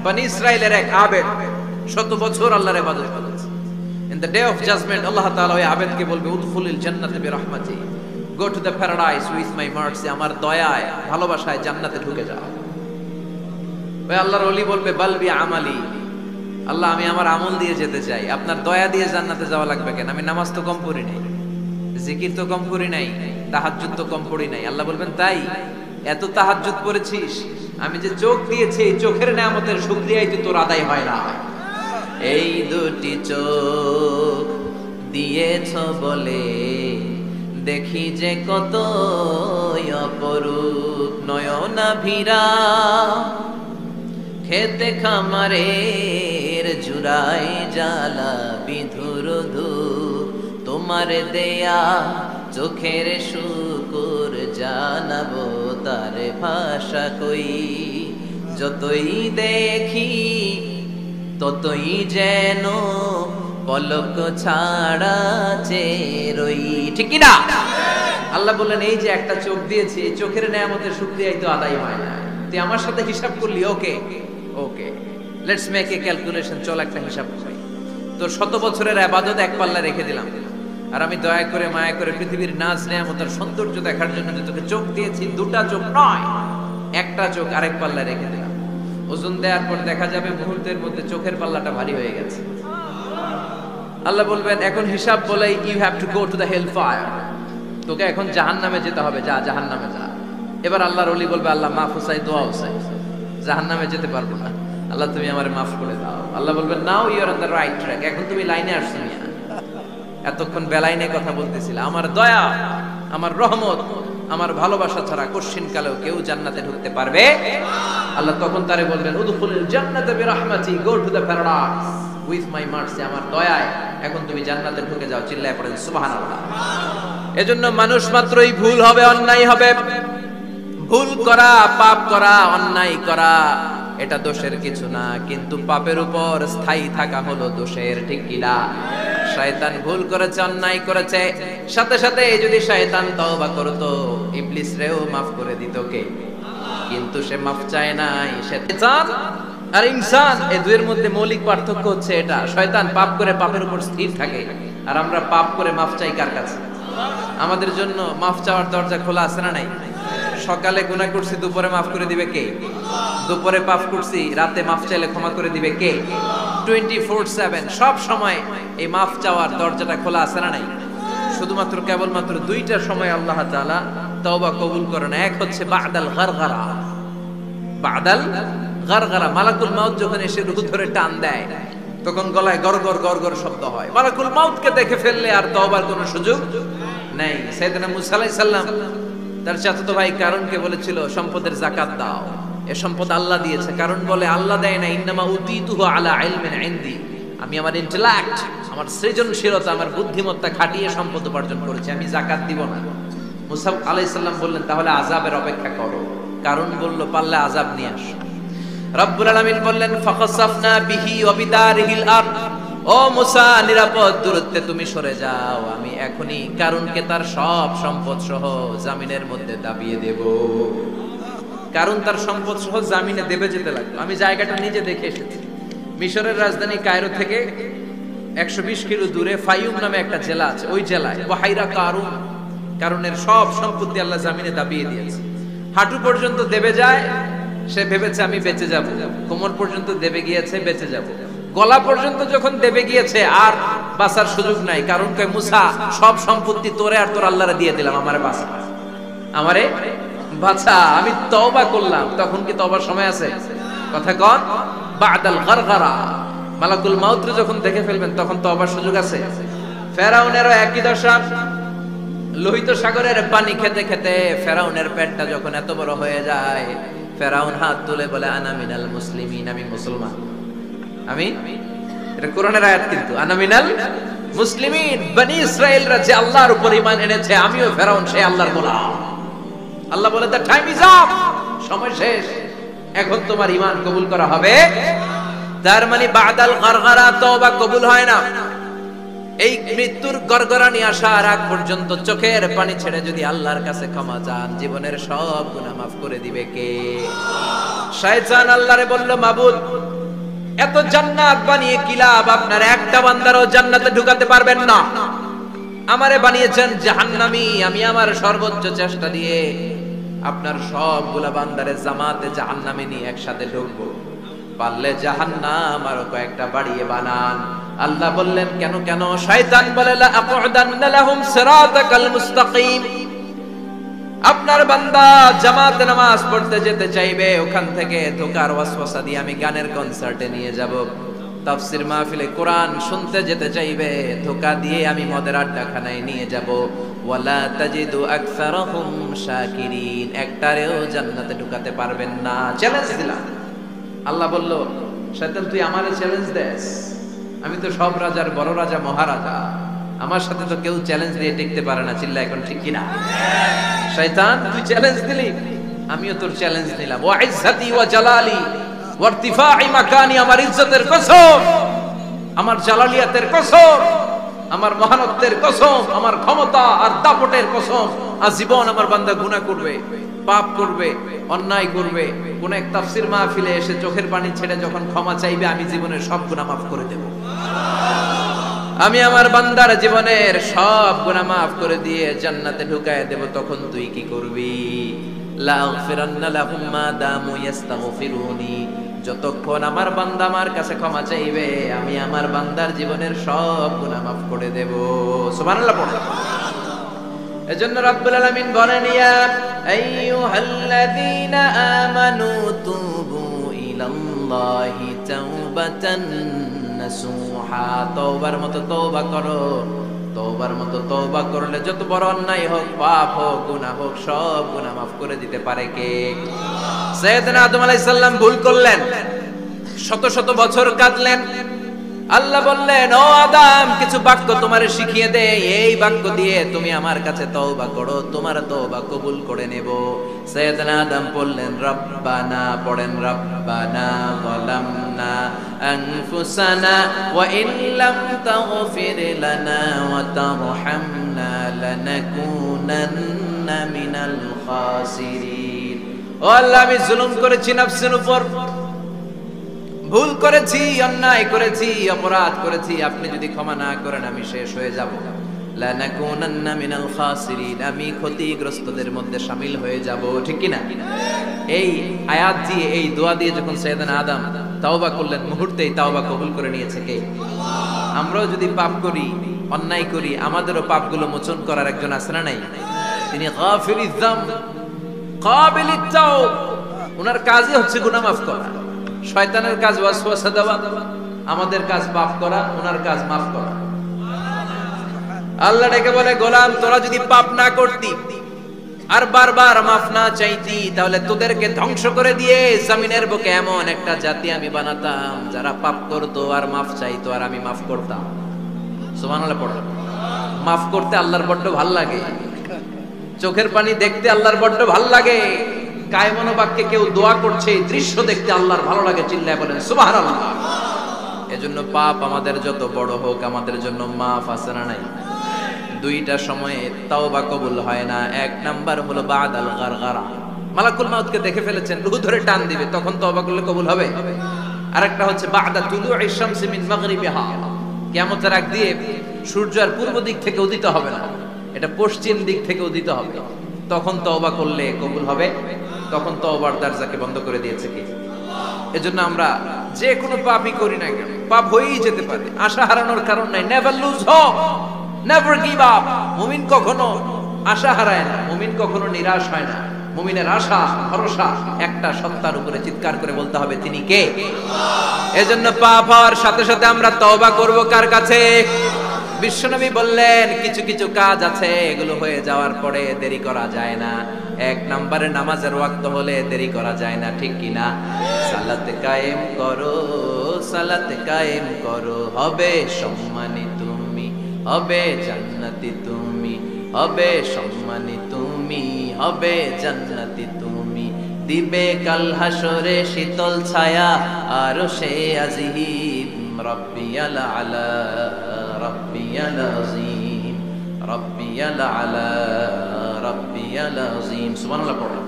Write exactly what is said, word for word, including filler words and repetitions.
বনি ইসরাইলের এক আবেদ শত বছর আল্লাহর ইবাদত করেছে। In the day of judgment, আল্লাহ তাআলা ওই আবেদকে বলবে উদখুলিল জান্নাতা বিরহমাতি, go to the paradise with my mercy, আমার দয়ায় ভালোবাসায় জান্নাতে ঢুকে যাও। ওই আল্লাহর ওলি বলবে বাল বি আমালি, আল্লাহ আমি আমার আমল দিয়ে যেতে চাই, আপনার দয়া দিয়ে জান্নাতে যাওয়া লাগবে কেন? আমি নামাজ তো কম পড়ি নাই, জিকির তো কম করি নাই, তাহাজ্জুদ তো কম পড়ি নাই। আল্লাহ বলবেন তাই এত তাহাজ্জুদ পড়েছিস, আমি যে চোখ দিয়েছি এই চোখের নেয়ামতের শুকরিয়াই তো তোর আদায় হয় না। এই দুটি চোখ দিয়েছ বলে দেখি যে কত অপরূপ, নয়নাভিরা খেতে খামারের জুড়াই জ্বালা বিধুর ধূপ, তোমার দেয়া চোখের শুকুর জানাবো তার ভাষা কই, যতই দেখি ততই যেন পলক ছাড়া চেরই, ঠিক কি না? আল্লাহ বললেন এই যে একটা চোখ দিয়েছি, এই চোখের নেয়ামতের শুকরিয়াই তো আদায় হয় না। তুই আমার সাথে হিসাব করলি, okay okay let's make a calculation, চল একটা হিসাব করি। তোর শত বছরের ইবাদত এক পাল্লা রেখে দিলাম, আর আমি দয়া করে মায়া করে পৃথিবীর নাজ নেয়ামত আর সৌন্দর্য দেখার জন্য যে তোকে চোখ দিয়েছি, দুটা চোখ নয় একটা চোখ আরেক পাল্লা রেখে দিলাম। ওজন দেওয়ার পর দেখা যাবে মুহূর্তের মধ্যে চোখের পাল্লাটা ভারী হয়ে গেছে। আল্লাহ বলবেন এখন হিসাব বলে you have to go to the hell fire, তোকে এখন জাহান্নামে যেতে হবে, যা জাহান্নামে যা। এবার আল্লাহর ওলি বলবে আল্লাহ মাফ হুসাই দোয়া হুসাই, জাহান্নামে যেতে পারবো না, আল্লাহ তুমি আমারে মাফ করে দাও। আল্লাহ বলবেন now you are on the right track, এখন তুমি লাইনে আসছো মিয়া, এতক্ষণ বেলাইনে কথা বলতেছিলা। আমার দয়া আমার রহমত আমার ভালোবাসা ছাড়া কোশ্চিন কালেও কেউ জান্নাতে ঢুকতে পারবে। আল্লাহ তখন তারে বলবেন উদখুলিল জান্নাতা বিরহমাতি, go to the paradise with my mercy, আমার দয়ায় এখন তুমি জান্নাতে ঢুকে যাও। চিল্লায় পড়েন সুবহানাল্লাহ। এজন্য মানুষ মাত্রই ভুল হবে, অন্যায় হবে। ভুল করা, পাপ করা, অন্যায় করা এটা দোষের কিছু না, কিন্তু পাপের উপর স্থায়ী থাকা হলো দোষের, ঠিক কি না? শয়তান ভুল করেছে, অন্যায় করেছে, সাথে সাথে যদি শয়তান তওবা করতো ইবলিস রেও মাফ করে দিত কে? কিন্তু সে মাফ চায় নাই। শয়তান আর ইনসান এই দুইয়ের মধ্যে মৌলিক পার্থক্য হচ্ছে এটা, শয়তান পাপ করে পাপের উপর স্থির থাকে, আর আমরা পাপ করে মাফ চাই কার কাছে? আমাদের জন্য মাফ চাওয়ার দরজা খোলা আছে না নাই? সকালে গুনাহ করছি, দুপুরে মাফ করে দিবে কে? দুপুরে পাপ করছি, রাতে মাফ চাইলে ক্ষমা করে দিবে কে? টোয়েন্টি ফোর সেভেন সব সময় এই মাফ চাওয়ার দরজাটা খোলা আছে না নাই? শুধুমাত্র কেবলমাত্র দুইটা সময় আল্লাহ তাআলা তওবা কবুল করেন। এক হচ্ছে বাদাল গারগারা, বাদাল গারগারা মালাকুল মাউত যখন এসে রূহ ধরে টান দেয় তখন গলায় গরগর গরগর শব্দ হয়। মালাকুল মাউতকে দেখে ফেললে আর তওবার কোনো সুযোগ নেই। সাইয়েদনা মুসা আলাইহিস সালাম তার চাচাতো ভাই কারণকে বলেছিল সম্পদের যাকাত দাও, এ সম্পদ আল্লাহ দিয়েছে। কারণ বলে আল্লাহ দেয় না, ইন্নামা উতিতুহু আলা ইলমিন ইনদি, আমি আমার ইন্টেলেক্ট আমার সৃজনশীলতা আমার বুদ্ধিমত্তা খাটিয়ে সম্পদ উপার্জন করেছি, আমি যাকাত দিব না। মুসা আলাইহিস সালাম বললেন তাহলে আযাবের অপেক্ষা করো। কারণ বলল পারলে আযাব নিয়ে আসো। রব্বুল আলামিন বললেন ফাখাসাফনা বিহি ওয়া বিদারিহিল আরদ, ও মুসা নিরাপদ দূরত্বে তুমি সরে যাও, আমি এখনি কারণকে তার সব সম্পদ সহ জামিনের মধ্যে দাবিয়ে দেব। কারণ তার সম্পদ সহ জামিনে দেবে যেতে লাগলো। আমি জায়গাটা নিজে দেখে এসেছি। মিশরের রাজধানী কায়রো থেকে একশো বিশ কিলো দূরে ফাইয়ুম নামে একটা জেলা আছে, ওই জেলায় ওয়াহাইরা কারুন, কারণের সব সম্পত্তি আল্লাহ জামিনে দাবিয়ে দিয়েছে। হাঁটু পর্যন্ত দেবে যায়, সে ভেবেছে আমি বেঁচে যাব, কোমর পর্যন্ত দেবে গিয়েছে বেঁচে যাব, গলা পর্যন্ত যখন দেবে গিয়েছে আর বাঁচার সুযোগ নাই। কারণ কয় মুসা সব সম্পত্তি তোরে আর তোর আল্লাহরে দিয়ে দিলাম, আমারে বাঁচা, আমারে বাঁচা, আমি তওবা করলাম। তখন কি তওবার সময় আছে? কথা কন, বাদাল গারগারা, মালাকুল মাউত যখন দেখে ফেলবেন তখন তওবার সুযোগ আছে। ফেরাউনেরও একই দশা। লোহিত সাগরের পানি খেতে খেতে ফেরাউনের পেটটা যখন এত বড় হয়ে যায়, ফেরাউন হাত তুলে বলে আনা মিনাল মুসলিমিন, আমি মুসলমান। আমি, এটা কোরআনের আয়াত কিন্তু, আনা মিনাল মুসলিমিন, বনি ইসরাইলরা যে আল্লাহর উপর ঈমান এনেছে, আমিও ফেরাউন সেই আল্লাহর গোলাম। আল্লাহ বলে দ্য টাইম ইজ আপ, সময় শেষ, এখন তোমার ঈমান কবুল করা হবে। তার মানে বাদাল গারগারা তওবা কবুল হয় না। এই মৃত্যুর গড়গড়ানি আসার আগ পর্যন্ত চোখের পানি ছেড়ে যদি আল্লাহর কাছে ক্ষমা চান, জীবনের সব গুনাহ মাফ করে দিবে কে? শয়তান আল্লাহরে বলল মাবুদ এত জান্নাত বানিয়ে কি লাভ? আপনার একটা বান্দারও জান্নাতে ঢুকাতে পারবেন না। আমারে বানিয়েছেন জাহান্নামী, আমি আমার সর্বোচ্চ চেষ্টা দিয়ে আপনার সবগুলা বান্দারে জামাতে জাহান্নামে নিয়ে একসাথে ঢুকবো। পারলে জাহান্নাম আরো কয়েকটা বাড়িয়ে বানান। আল্লাহ বললেন কেন কেন? শয়তান বলে লা আকুদান্না লাহুম সিরাতাকাল মুস্তাকিম। আপনার বান্দা জামাতে নামাজ পড়তে যেতে চাইবে, ওখান থেকে ধোকার ওয়াসওয়াসা দিয়ে আমি গানের কনসার্টে নিয়ে যাব। তাফসীর মাহফিলে কোরআন শুনতে যেতে চাইবে, ধোকা দিয়ে আমি মদের আড্ডাখানায় নিয়ে যাব। ওয়ালা তাজিদু আকসারাহুম শাকিরিন। একটারেও জান্নাতে ঢুকাতে পারবেন না। চ্যালেঞ্জ দিলাম। আল্লাহ বলল, শয়তান তুই আমারে চ্যালেঞ্জ দেস? আমি তো সব রাজার বড় রাজা, মহারাজা। আমার সাথে তো কেউ চ্যালেঞ্জ দিয়ে টিকতে পারে না। চিল্লা এখন ঠিক কিনা? শয়তান তুই চ্যালেঞ্জ দিলি, আমিও তোর চ্যালেঞ্জ নিলাম। ওয়া ইজ্জতি ওয়া জালালি ওয়া ইরতিফাই মাকানি, আমার ইজ্জতের কসম, আমার জালালিয়াতের কসম, আমার মহানত্বের কসম, আমার ক্ষমতা আর দাপটের কসম, আজীবন আমার বান্দা গুনাহ করবে, পাপ করবে, অন্যায় করবে, কোন এক তাফসীর মাহফিলে এসে চোখের পানি ছেড়ে যখন ক্ষমা চাইবে, আমি জীবনের সব গুনাহ মাফ করে দেব। আমি আমার বান্দার জীবনের সব গুনাহ মাফ করে দিয়ে জান্নাতে ঢুকায় দেব। তখন তুই কি করবি? লা আগফিরান্না লাহুম মা দামু ইস্তাগফিরুনি। যতক্ষণ আমার বান্দা আমার কাছে ক্ষমা চাইবে, আমি আমার বান্দার জীবনের সব গুনাহ মাফ করে দেব। সুবহানাল্লাহ পড়ো। এজন্য রাব্বুল আলামিন বলেন, ইয়া আইয়ুহাল্লাযীনা আমানু তুবু ইলাল্লাহি তাওবাতান নাসুহা। তওবার মতো তওবা করো। তওবার মতো তওবা করলে যত বড় অন্যায় হোক, পাপ হোক, গুনাহ হোক, সব গুনাহ মাফ করে দিতে পারে কে? সাইয়েদনা আদম আলাইহিস সালাম ভুল করলেন, শত শত বছর কাঁদলেন। আল্লাহ বললেন, ও আদম, কিছু বাক্য তোমারে শিখিয়ে দে, এই বাক্য দিয়ে তুমি আমার কাছে তওবা করো, তোমার তওবা কবুল করে নেব। সাইয়েদনা আদম বললেন, রব্বানা, পড়েন রব্বানা যালামনা আনফুসানা ওয়া ইন লাম তাগফির লানা ওয়া তারহামনা লানাকুনান্না মিনাল খাসিরিন। ও আল্লাহ, আমি জুলুম করেছি নফসের উপর, ভুল করেছি, অন্যায় করেছি, অপরাধ করেছি। আপনি যদি ক্ষমা না করেন আমি শেষ হয়ে যাব। লানাকুনান্না মিনাল খাসিরিন, আমি ক্ষতিগ্রস্তদের মধ্যে শামিল হয়ে যাব। ঠিক কি না? এই আয়াত দিয়ে, এই দোয়া দিয়ে যখন সাইয়েদনা আদম তাওবা করলেন, মুহূর্তেই তাওবা কবুল করে নিয়েছে কে? আমরাও যদি পাপ করি, অন্যায় করি, আমাদেরও পাপগুলো মোচন করার একজন আছে না নাই? তিনি গাফিরিয যাম, কাবিলিত তাওব। ওনার কাজই হচ্ছে গুনাহ মাফ করা। শয়তানের কাজ ওয়াসওয়াসা দেওয়া, আমাদের কাজ পাপ করা, ওনার কাজ মাফ করা। আল্লাহ ডেকে বলে, গোলাম, তোরা যদি পাপ না করতি আর বারবার মাফ না চাইতি, তাহলে তোদেরকে ধ্বংস করে দিয়ে জমিনের বুকে এমন একটা জাতি আমি বানাতাম যারা পাপ করতো আর মাফ চাইতো, আর আমি মাফ করতাম। সুবহানাল্লাহ পড়ো। মাফ করতে আল্লাহর বড্ড ভাল লাগে, চোখের পানি দেখতে আল্লাহর বড্ড ভাল লাগে। কায়মনো বাক্যে কেউ দোয়া করছে, এই দৃশ্য দেখতে আল্লাহর ভালো লাগে। চিল্লায় বলেন সুবহানাল্লাহ। এজন্য পাপ আমাদের যত বড় হোক, আমাদের জন্য মাফ আছে না নাই? দুইটা সময়ে তাওবা কবুল হয় না। এক নাম্বার হলো বাদাল গারগারা, মালাকুল মাউতকে দেখে ফেলেছেন, রূহ ধরে টান দিবে, তখন তাওবা করলে কবুল হবে। আরেকটা হচ্ছে বাদা তুলুই শামসি মিন মাগরিবিহা, কিয়ামতের আগ দিয়ে সূর্য আর পূর্ব দিক থেকে উদিত হবে না, এটা পশ্চিম দিক থেকে উদিত হবে, তখন তওবা করলে কবুল হবে। তখন তওবার দরজাকে বন্ধ করে দিয়েছে কে? এজন্য আমরা যে কোনো পাপই করি না কেন, পাপ হয়েই যেতে পারে, আশা হারানোর কারণ নাই। Never lose hope, never give up. মুমিন কখনো আশা হারায় না, মুমিন কখনো নিরাশ হয় না। মুমিনের আশা ভরসা একটা সত্তার উপরে। চিৎকার করে বলতে হবে, তিনি কে? এজন্য পাপ হওয়ার সাথে সাথে আমরা তওবা করব কার কাছে? বিশ্বনবী বললেন, কিছু কিছু কাজ আছে, এগুলো হয়ে যাওয়ার পরে দেরি করা যায় না। এক নম্বরে নামাজের ওয়াক্ত হলে দেরি করা যায় না। ঠিক কিনা? সালাত কায়েম করো, সালাত কায়েম করো, হবে সম্মানী তুমি, হবে জান্নাতি তুমি, হবে সম্মানী তুমি, হবে জান্নাতি তুমি। দিবে কাল হাসরে শীতল ছায়া আরশে আজিম, রব্বিয়াল আলা, রব্বিয়াল আযীম, রব্বিয়াল আলা, রব্বিয়াল আযীম। সুবহানাল্লাহ পড়ো।